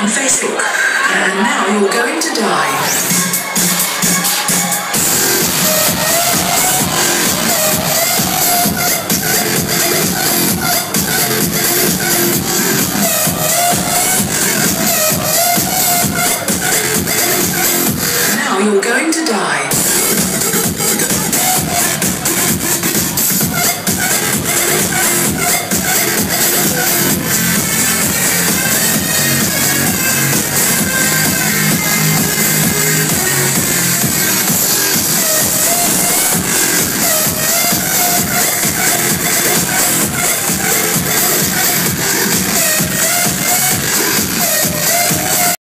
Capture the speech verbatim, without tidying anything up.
Face it. And now you're going to die.